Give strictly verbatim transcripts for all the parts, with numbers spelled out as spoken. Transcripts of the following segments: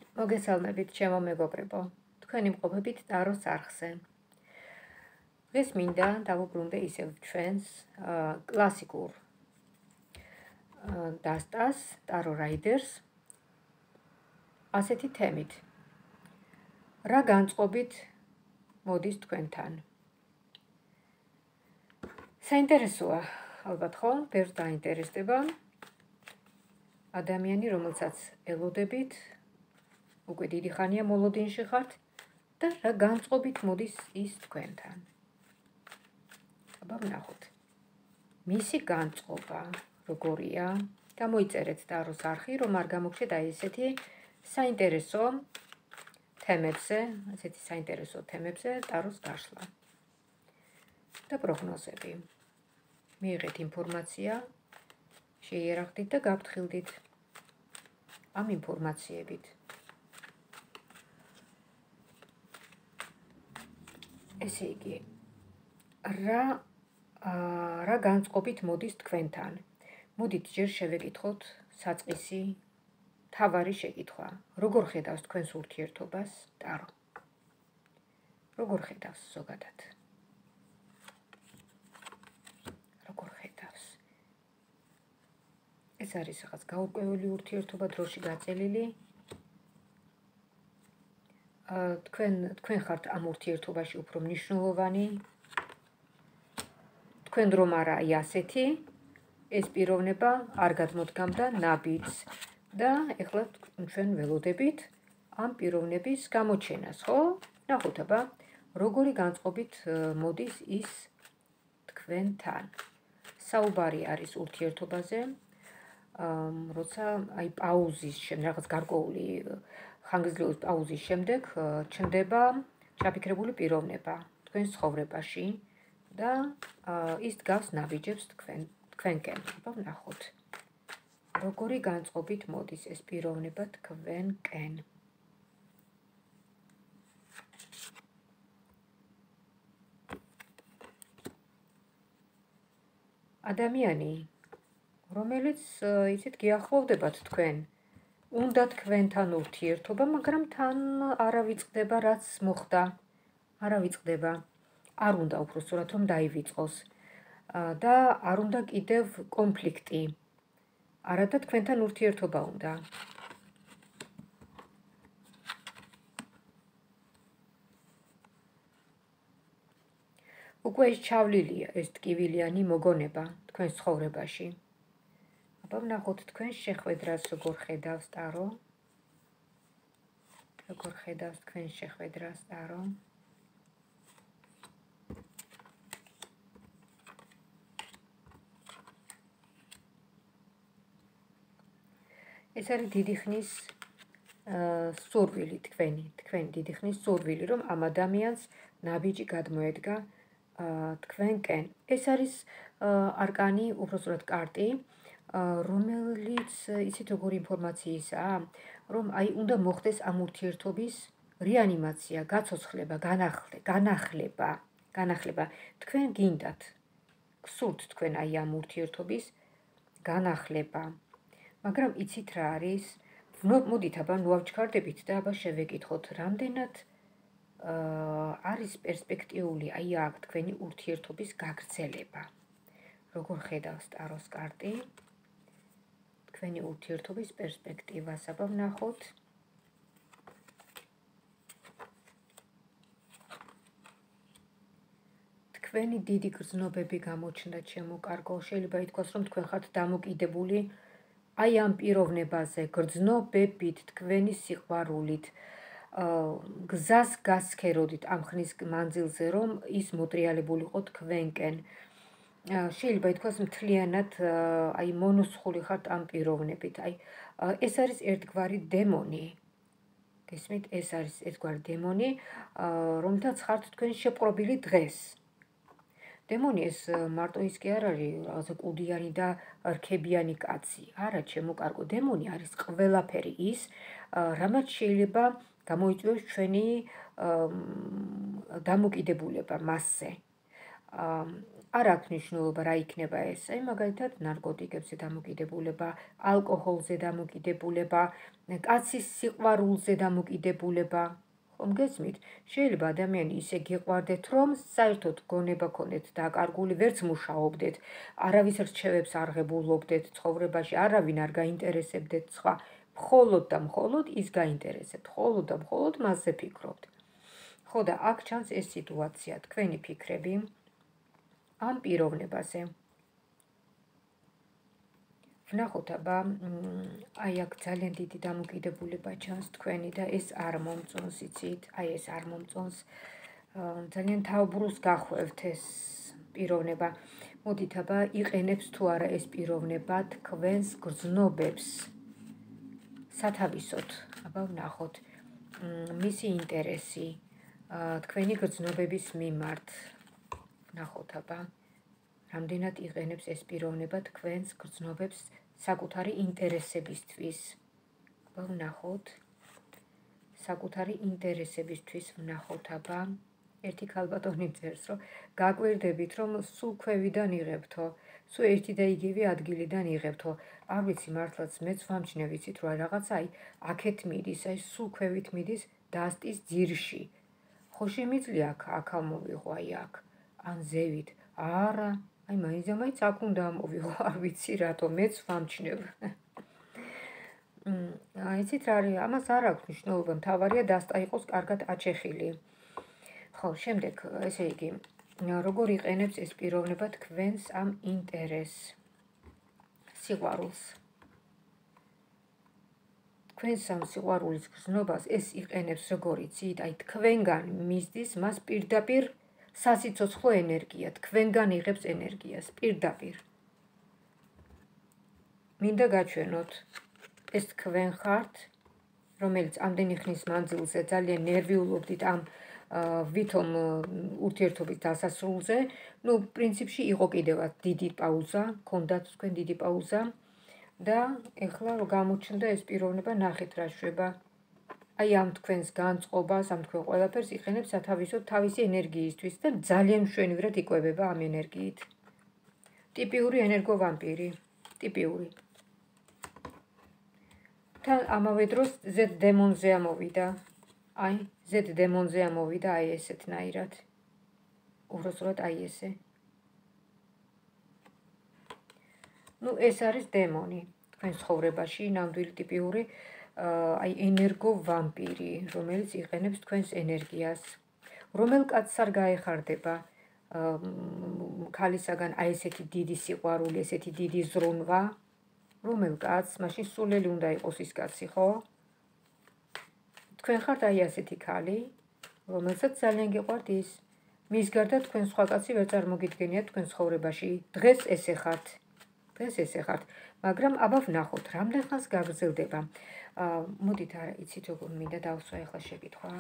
მოგესალმებით, ჩემო მეგობრებო. თქვენი მყოფებით ტაროს არხზე. დღეს მინდა დავუბრუნდე ისევ ჩვენს კლასიკურ დასტას, ტარო რაიდერს, ასეთი თემით. რა განწყობით მოდის თქვენთან? საინტერესოა, ალბათ ხო, ბევრს დაინტერესდება ადამიანი, რომელსაც ელოდებით, უკვე დიდი ხანია მოლოდინში ხართ და რა განწყობით მოდის ის თქვენთან. აბა ვნახოთ. მისი განწყობა როგორია? გამოიწერეთ ტაროს არხი, რომ არ გამოგჩეთ აი ესეთი საინტერესო თემებზე, ასეთი საინტერესო თემებზე ტაროს გაშლა. და პროგნოზები. მიიღეთ ინფორმაცია, შეიარაღდით და გაფრთხილდით ამ ინფორმაციებით. ესე იგი, რა რა განწყობით მოდის თქვენთან? მოდით ჯერ შევეკითხოთ საწყისი თავარი შეკითხვა. როგორ ხედავს თქვენს ურთიერთობას ტარო? როგორ ხედავს ზოგადად? როგორ ხედავს? ეს არის რაღაც გაურკვეველი ურთიერთობა, დროში გაწელილი. თქვენ თქვენ ხართ ამ ურთიერთობაში უფრო მნიშვნელოვანი. თქვენ რომ არა აი ასეთი, ეს პიროვნება არ გადმოდგამდა ნაბიჯს და ეხლა ჩვენ ველოდებით ამ პიროვნების გამოჩენას, ხო? ნახოთ აბა, როგორი განწყობით მოდის ის თქვენთან. საუბარი არის ურთიერთობაზე, როცა აი პაუზის შემდეგ, რაღაც გარკვეული ხანგრძლივი პაუზის შემდეგ ჩნდება ჩაფიქრებული პიროვნება თქვენს ცხოვრებაში და ის დგას ნაბიჯებს თქვენ თქვენკენ. აბა ვნახოთ. როგორი განწყობით მოდის ეს პიროვნება თქვენკენ. ადამიანი, რომელიც იცით გიახლოვდებათ თქვენ, უნდა თქვენთან ურთიერთობა, მაგრამ თან არ ავიწყდება რაც მოხდა, არ ავიწყდება. არ უნდა უბრალოდ რომ დაივიწყოს და არ უნდა კიდევ კონფლიქტი. არადა თქვენთან ურთიერთობა უნდა. უკვე ეს ჩავლილია, ეს ტკივილიანი მოგონება თქვენს ცხოვრებაში. აბა ვნახოთ თქვენს შეხვედრას როგორ ხედავს ტარო. როგორ ხედავს თქვენს შეხვედრას ტარო. ეს არის დიდი ხნის სურვილი თქვენი, თქვენი დიდი ხნის სურვილი, რომ ამ ადამიანს ნაბიჯი გადმოედგა თქვენკენ. ეს არის არკანი, უბრალოდ კარტი, რომელიც იცით როგორი ინფორმაციისაა, რომ აი უნდა მოხდეს ამ ურთიერთობის რეანიმაცია, გაცოცხლება, განახლება, განახლება. თქვენ გინდათ, გსურთ თქვენ აი ამ ურთიერთობის განახლება. მაგრამ იცით რა არის? მოდით აბა ნუავჩქარდებით და აბა შევეკითხოთ, რამდენად არის პერსპექტიული აი აქ თქვენი ურთიერთობის გაგრძელება. როგორ ხედავს ტაროს კარტი? თქვენი ურთიერთობის პერსპექტივას აბა ვნახოთ. თქვენი დიდი გრძნობები გამოჩნდა, ჩემო კარგო, შეიძლება ითქვას, რომ თქვენ ხართ დამოკიდებული აი ამ პიროვნებაზე, გრძნობებით, თქვენი სიყვარულით, გზას გასცქეროდით ამ ხნის მანძილზე, რომ ის მოტრიალებულიყო თქვენკენ. შეიძლება ითქვას მთლიანად აი მონუსხული ხართ ამ პიროვნებით. აი ეს არის ერთგვარი დემონი. გესმით, ეს არის ერთგვარი დემონი, რომელთაც ხართ თქვენ შეპყრობილი დღეს. დემონი ეს მარტო ის კი არ არის რაღაცა კუდიანი და რქებიანი კაცი. არა, ჩემო კარგო, დემონი არის ყველაფერი ის, რამაც შეიძლება გამოიწვიოს ჩვენი დამოკიდებულება მასზე. არ აქვს მნიშვნელობა რა იქნება ეს. აი მაგალითად ნარკოტიკებზე დამოკიდებულება, ალკოჰოლზე დამოკიდებულება, კაცის სიყვარულზე დამოკიდებულება. ხომ გესმით? შეიძლება ადამიანი ისე გიყვარდეთ, რომ საერთოდ გონება ქონდეთ დაკარგული, ვერც მუშაობდეთ, არავის რჩევებს არ ღებულობდეთ ცხოვრებაში, არავინ არ გაინტერესებდეთ სხვა, მხოლოდ და მხოლოდ ის გაინტერესებთ, მხოლოდ და მხოლოდ მასზე ფიქრობთ. ხო და აქ ჩანს ეს სიტუაცია, თქვენი ფიქრები ამ პიროვნებაზე. ვნახოთ, აბა, აი აქ ძალიან დიდი დამოკიდებულება ჩანს თქვენი და ეს არ მომწონს, იცით? აი ეს არ მომწონს. ძალიან თავბრუსს გახვევთ ეს პიროვნება. მოდით, აბა, იყენებს თუ არა ეს პიროვნება თქვენს გრძნობებს. სათავისოდ, აბა, ვნახოთ, მისი ინტერესი თქვენი გრძნობების მიმართ. ვნახოთ, აბა, რამდენად იყენებს ეს პიროვნება თქვენს გრძნობებს საკუთარი ინტერესებისთვის. აბა, ვნახოთ, საკუთარი ინტერესებისთვის ვნახოთ, აბა, ერთი ქალბატონი წერს, რომ გაკვირდებით, რომ სულ ქვევიდან იღებთო, სულ ერთი და იგივე ადგილიდან იღებთო. არ ვიცი, მართლაც მეც ვამჩნევ, ვიცით, რომ რაღაცა აი აქეთ მიდის, აი სულ ქვევით მიდის დასტის ძირში. ხო შემიძლია აქ, აქ მოვიღო, აი აქ, ან ზევით. არა, აი მაინც და მაინც აქ უნდა მოვიღო, არ ვიცი რატო, მეც ვამჩნევ. იცით რა არის, ამას არ აქვს მნიშვნელობა, მთავარია დასტა იყოს კარგად აჩეხილი. ხო, შემდეგ, ესე იგი, როგორ იყენებს ეს პიროვნება თქვენს ამ ინტერესს, სიყვარულს. თქვენს ამ სიყვარულის გრძნობას ეს იყენებს როგორ იცით, აი თქვენგან მისდის მას პირდაპირ სასიცოცხლო ენერგია, თქვენგან იღებს ენერგიას, პირდაპირ. მინდა გაჩვენოთ, ეს თქვენ ხართ, რომელიც ამდენი ხნის მანძილზე ძალიან ნერვიულობდით ამ ვითომ ურთიერთობის დასასრულზე. ნუ პრინციპში იყო კიდევაც დიდი პაუზა, ქონდათ თქვენ დიდი პაუზა და ეხლა რომ გამოჩნდა ეს პიროვნება, ნახეთ რა შვება. აი ამ თქვენს განწყობას, ამ თქვენ ყველაფერს იყენებს სათავისოდ თავისი ენერგიისთვის და ძალიან მშვენივრად იკვებება ამ ენერგიით. ტიპიური ენერგოვამპირი, ტიპიური. თან ამავე დროს ზედ დემონზე ამოვიდა. აი, ზედ დემონზე ამოვიდა, აი ესეთნაირად. უბრალოდ აი ესე. ნუ ეს არის დემონი თქვენ ცხოვრებაში, ნამდვილი ტიპიური აი ენერგოვამპირი, რომელიც იყენებს თქვენს ენერგიას. რომელ კაცს არ გაეხარდება ქალისაგან აი ესეთი დიდი სიყვარული, ესეთი დიდი ზრუნვა? რომელ კაცს? მაშინ სულელი უნდა იყოს ის კაცი, ხო? თქვენ ხართ აი ასეთი ქალი, რომელსაც ძალიან გიყვართ ის. მის გარდა თქვენ სხვა კაცი ვერ წარმოგიდგენიათ თქვენ ცხოვრებაში. დღეს ესე ხართ. დღეს ესე ხართ. მაგრამ აბა ვნახოთ, რამდენ ხანს გაგრძელდება. მოდით, არა, იცით როგორ მინდა დავსვა ეხლა შეკითხვა.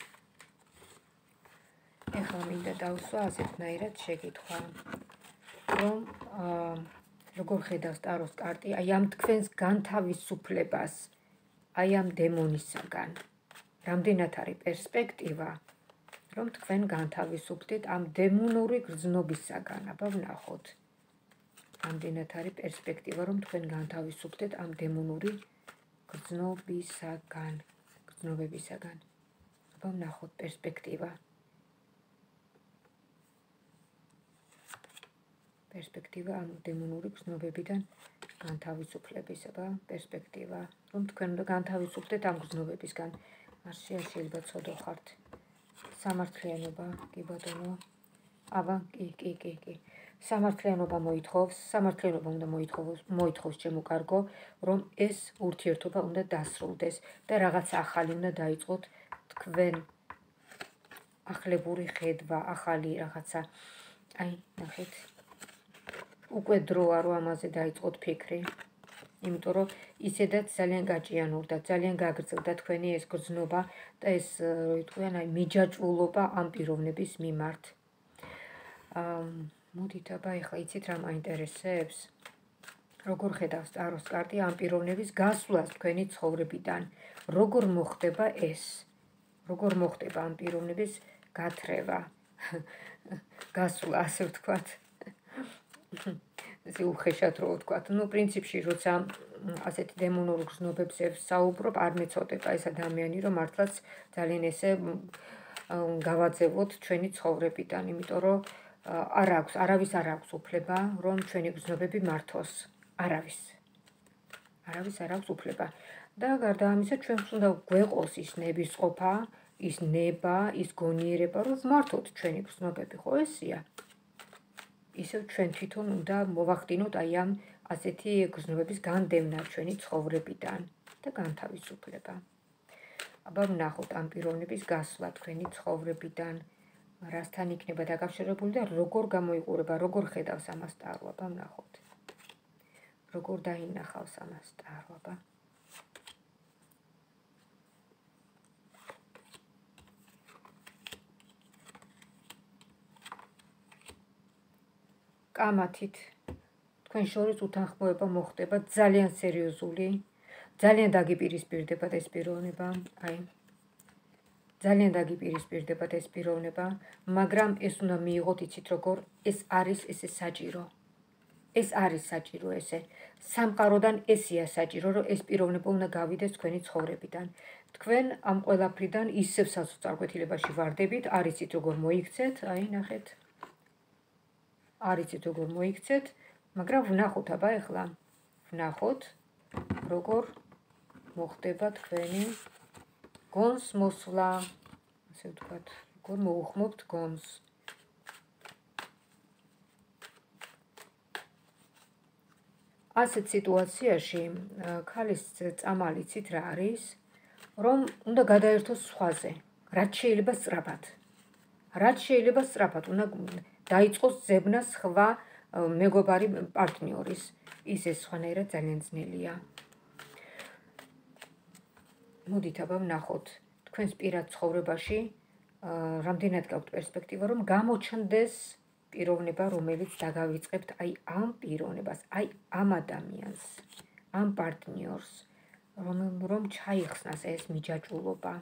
ეხლა მინდა დავსვა ასეთნაირად შეკითხვა. რომ როგორ ხედავს ტაროს კარტი, აი ამ თქვენს განთავისუფლებას, აი ამ დემონისაგან. რამდენად არის პერსპექტივა, რომ თქვენ განთავისუფლდით ამ დემონური გრძნობისაგან. აბა ვნახოთ. რამდენად არის პერსპექტივა, რომ თქვენ განთავისუფლდით ამ დემონური გრძნობისაგან, გრძნობებისაგან. აბა ვნახოთ პერსპექტივა. პერსპექტივა ამ დემონური გრძნობებიდან განთავისუფლების, აბა პერსპექტივა, რომ თქვენ უნდა განთავისუფლდეთ ამ გრძნობებისგან. არ შეიძლება ცოდო ხართ. სამართლიანობა, კი ბატონო. აბა, კი, კი, კი, კი. სამართლიანობა მოითხოვს, სამართლიანობა უნდა მოითხოვოს, მოითხოვს ჩემო კარგო, რომ ეს ურთიერთობა უნდა დასრულდეს და რაღაცა ახალი უნდა დაიწყოთ თქვენ. ახლებური ხედვა, ახალი რაღაცა. აი, ნახეთ. უკვე დროა რომ ამაზე დაიწყოთ ფიქრი. იმიტომ რომ ისედაც ძალიან გაჭიანურდა, ძალიან გაგრძელდა თქვენი ეს გრძნობა და ეს, რო იტყვიან, აი მიჯაჭვულობა ამ პიროვნების მიმართ. მოდით, აბა, ეხლა იცით რა მაინტერესებს? როგორ ხედავს ტაროს კარტი ამ პიროვნების გასვლას თქვენი ცხოვრებიდან? როგორ მოხდება ეს? როგორ მოხდება ამ პიროვნების გათრევა? გასვლა, ასე ვთქვათ. ესე უხეშად რო ვთქვათ. ნუ პრინციპში როცა ასეთი დემონურ გრძნობებზე ვსაუბრობ, არ მეწოდება ეს ადამიანი, რომ მართლაც ძალიან ესე გავაძევოთ ჩვენი ცხოვრებიდან, იმიტომ რომ არ აქვს, არავის არ აქვს უფლება, რომ ჩვენი გრძნობები მართოს. არავის. არავის არ აქვს უფლება. და გარდა ამისა, ჩვენს უნდა გვეყოს ის ნებისყოფა, ის ნება, ის გონიერება, რომ ვმართოთ ჩვენი გრძნობები, ხო ესია? ისევ ჩვენ თვითონ უნდა მოვახდინოთ აი ამ ასეთი გრძნობების განდევნა ჩვენი ცხოვრებიდან და განთავისუფლება. აბა ვნახოთ ამ პიროვნების გასვლა თქვენი ცხოვრებიდან, რასთან იქნება დაკავშირებული და როგორ გამოიყურება, როგორ ხედავს ამას ტარო, აბა ვნახოთ. როგორ დაინახავს ამას ტარო, აბა. კამათით თქვენ შორის უთანხმოება მოხდება ძალიან სერიოზული, ძალიან დაგიპირისპირდებათ ეს პიროვნება, აი. ძალიან დაგიპირისპირდებათ ეს პიროვნება, მაგრამ ეს უნდა მიიღოთ იცით როგორ, ეს არის ესე საჭირო. ეს არის საჭირო ესე. სამყაროდან ესია საჭირო, რომ ეს პიროვნება უნდა გავიდეს თქვენი ცხოვრებიდან. თქვენ ამ ყველაფრიდან ისევ სასოწარკვეთილებაში ვარდებით, არ იცით როგორ მოიქცეთ, აი ნახეთ. არ იცით როგორ მოიქცეთ, მაგრამ ვნახოთ აბა ეხლა. ვნახოთ როგორ მოხდება თქვენი გონს მოსვლა, ასე ვთქვათ, როგორ მოუხმობთ გონს. ასეთ სიტუაციაში ქალის წამალი იცით რა არის, რომ უნდა გადაერთოს სხვაზე, რაც შეიძლება სწრაფად. რაც შეიძლება სწრაფად, უნდა დაიწყოს ძებნა სხვა მეგობარი პარტნიორის. ის ეს სხვანაირად ძალიან ძნელია. მოდით აბა ვნახოთ თქვენს პირად ცხოვრებაში რამდენად გაქვთ პერსპექტივა, რომ გამოჩნდეს პიროვნება, რომელიც დაგავიწყებთ აი ამ პიროვნებას, აი ამ ადამიანს, ამ პარტნიორს, რომ რომ ჩაიხსნას ეს მიჯაჭვულობა.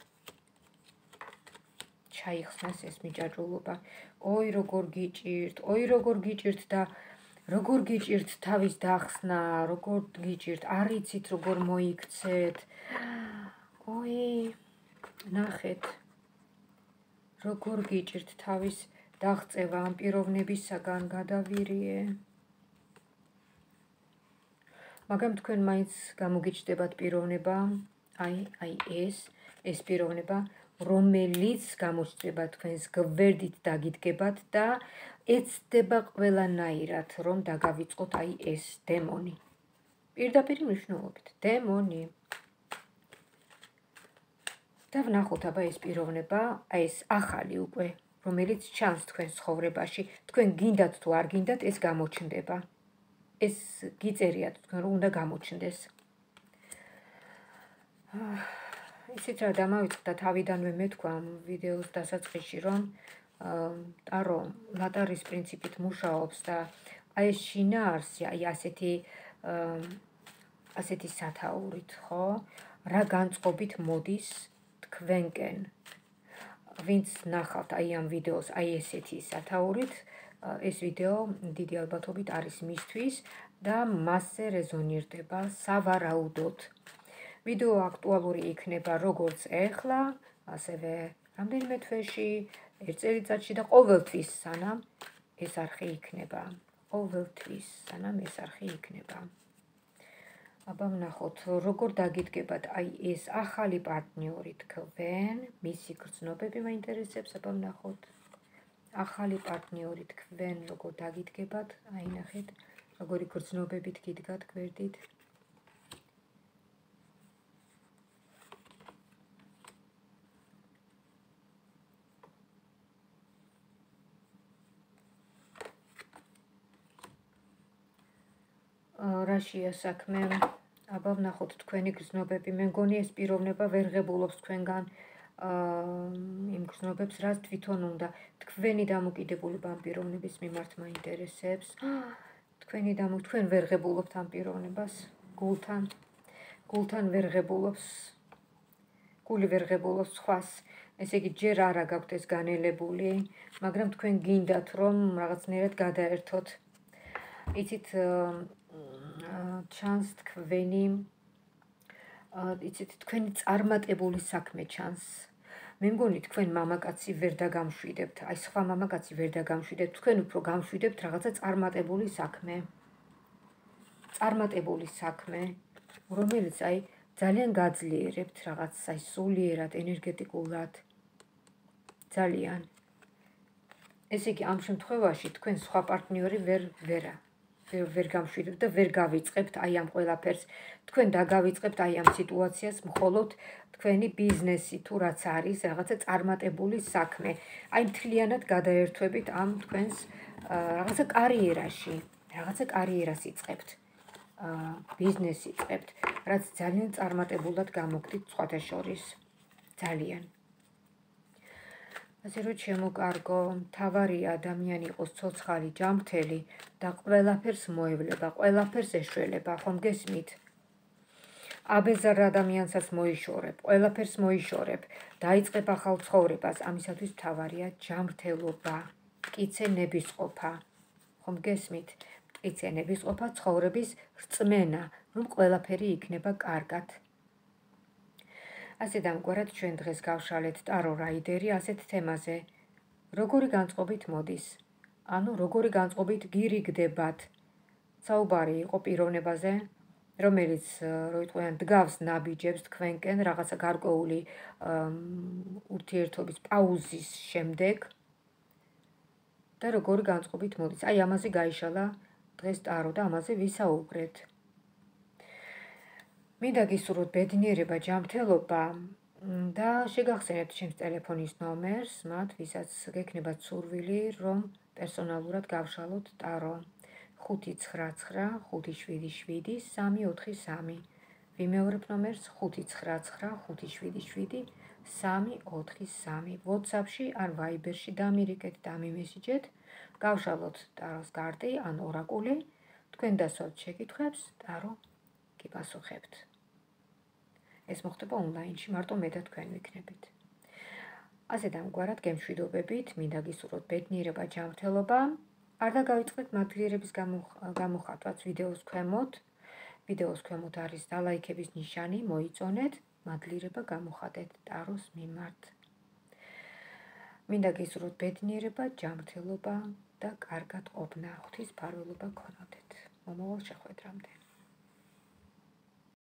ჩაიხსნას ეს მიჯაჭვულობა. ой, როგორ გიჭირთ, ой, როგორ გიჭირთ და როგორ გიჭირთ თავის დახსნა, როგორ გიჭირთ, არ იცით როგორ მოიქცეთ. ой, ნახეთ. როგორ გიჭირთ თავის დაღწევა ამ პიროვნებისაგან გადავირიე. მაგრამ თქვენ მაინც გამოგიჩნდებათ პიროვნება, აი, აი ეს, ეს პიროვნება, რომელიც გამოჩნდება თქვენს გვერდით დაგიდგებათ და ეცდება ყველანაირად, რომ დაგავიწყოთ აი ეს დემონი. პირდაპირ მნიშვნელობით, დემონი. და ვნახოთ აბა ეს პიროვნება, აი ეს ახალი უკვე, რომელიც ჩანს თქვენ ცხოვრებაში, თქვენ გინდათ თუ არ გინდათ, ეს გამოჩნდება. ეს გიწერიათ თქვენ რომ უნდა გამოჩნდეს. ისიც რა დამავიწყდა თავიდანვე მეთქვა ამ ვიდეოს დასაწყისში, რომ ტარო ლატარის პრინციპით მუშაობს და აი ეს შინაარსი, აი ასეთი ასეთი სათაურით, ხო? რა განწყობით მოდის თქვენკენ. ვინც ნახავთ აი ამ ვიდეოს, აი ესეთი სათაურით, ეს ვიდეო დიდი ალბათობით არის მისთვის და მასზე რეზონირდება სავარაუდოდ. ვიდეო აქტუალური იქნება როგორც ეხლა, ასევე რამდენიმე თვეში, ერთ წელიწადში და ყოველთვის, სანამ ეს არხი იქნება. ყოველთვის, სანამ ეს არხი იქნება. აბა ვნახოთ, როგორ დაგიდგებათ აი ეს ახალი პარტნიორი თქვენ, მისი გრძნობები მაინტერესებს, აბა ვნახოთ. ახალი პარტნიორი თქვენ როგორ დაგიდგებათ, აი ნახეთ, როგორი გრძნობებით გიდგათ გვერდით. რაშია საქმე? აბა ვნახოთ თქვენი გრძნობები. მე მგონი ეს პიროვნება ვერ ღებულობს თქვენგან იმ გრძნობებს, რაც თვითონ უნდა. თქვენი დამოკიდებულება ამ პიროვნების მიმართ მაინტერესებს. თქვენი დამო თქვენ ვერ ღებულობთ ამ პიროვნებას გულთან. გულთან ვერ ღებულობს. გული ვერ ღებულობს სხვას. ესე იგი ჯერ არა გაქვთ ეს განელებული, მაგრამ თქვენ გინდათ რომ რაღაცნაირად გადაერთოთ. იცით ჩანს თქვენი იცით თქვენი წარმატებული საქმე ჩანს. მე მგონი თქვენ მამაკაცი ვერ დაგამშვიდებთ, აი სხვა მამაკაცი ვერ დაგამშვიდებთ, თქვენ უფრო გამშვიდებთ რაღაცა წარმატებული საქმე. წარმატებული საქმე, რომელიც აი ძალიან გაძლიერებთ რაღაც აი სულიერად, ენერგეტიკულად. ძალიან. ესე იგი ამ შემთხვევაში თქვენ სხვა პარტნიორი ვერ ვერა ვერ გამშვიდებთ და ვერ გავიწყებთ აი ამ ყველაფერს. თქვენ დაგავიწყებთ აი ამ სიტუაციას მხოლოდ თქვენი ბიზნესი თუ რაც არის, რაღაცა წარმატებული საქმე. აი მთლიანად გადაერთვებით ამ თქვენს რაღაცა კარიერაში, რაღაცა კარიერას იწყებთ. ბიზნესი იწყებთ, რაც ძალიან წარმატებულად გამოგდით სხვათა შორის. ძალიან. ასე რომ შემოკარგო, მთავარია ადამიანი იყოს ცოცხალი, ჯანმრთელი და ყველაფერს მოევლება, ყველაფერს ეშველება, ხომ გესმით? აბეზარ ადამიანსაც მოიშორებ, ყველაფერს მოიშორებ, დაიწყებ ახალ ცხოვრებას, ამისათვის მთავარია ჯანმრთელობა, მტკიცე ნებისყოფა, ხომ გესმით? მტკიცე ნებისყოფა, ცხოვრების რწმენა, რომ ყველაფერი იქნება კარგად. ასე დამკვირვებლად ჩვენ დღეს გავშალეთ ტარო რაიდერი ასეთ თემაზე. როგორი განწყობით მოდის? ანუ როგორი განწყობით გირიგდებათ? საუბარი იყო პიროვნებაზე, რომელიც რო იტყვიან დგავს ნაბიჯებს თქვენკენ რაღაცა გარკვეული ურთიერთობის პაუზის შემდეგ და როგორი განწყობით მოდის. აი ამაზე გაიშალა დღეს ტარო და ამაზე ვისაუბრეთ. მინდა გისურვოთ ბედნიერება, ჯანმრთელობა და შეგახსენებთ ჩემს ტელეფონის ნომერს, მათ ვისაც გექნებათ სურვილი, რომ პერსონალურად გავშალოთ ტარო. ხუთი ცხრა ცხრა ხუთი შვიდი შვიდი სამი ოთხი სამი. ვიმეორებ ნომერს ხუთი ცხრა ცხრა ხუთი შვიდი შვიდი სამი ოთხი სამი. WhatsApp-ში ან Viber-ში დამირეკეთ, დამიმესიჯეთ, გავშალოთ ტაროს კარტი ან ორაკული, თქვენ დასვათ შეკითხვებს, ტარო გიპასუხებთ. ეს მოხდება ონლაინში, მარტო მე და თქვენ ვიქნებით. ასე დამგვარად გემშვიდობებით, მინდა გისურვოთ ბედნიერება, ჯანმრთელობა. არ დაგავიწყდეთ მადლიერების გამოხატვაც ვიდეოს ქვემოთ. ვიდეოს ქვემოთ არის დალაიქების ნიშანი, მოიწონეთ, მადლიერება გამოხატეთ ტაროს მიმართ. მინდა გისურვოთ ბედნიერება, ჯანმრთელობა და კარგად ყოფნა, ღვთის მფარველობა გქონოდეთ. მომავალ შეხვედრამდე.